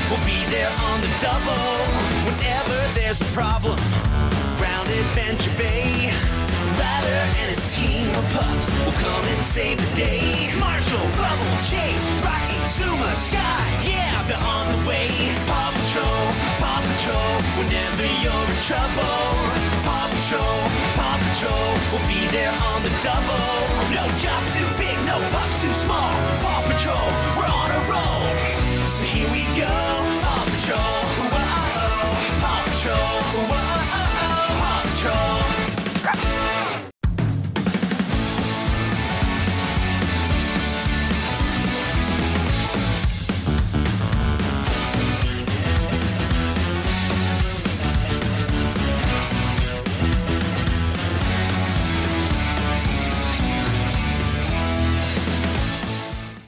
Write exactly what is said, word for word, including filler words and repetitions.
will be there on the double. Whenever there's a problem round Adventure Bay, Ryder and his team of pups will come and save the day. Marshall, Bubble, Chase, Rocky, Zuma, Sky, yeah, they're on the way. Paw Patrol, Paw Patrol, whenever you're in trouble. Paw Patrol, Paw Patrol, will be there on the double.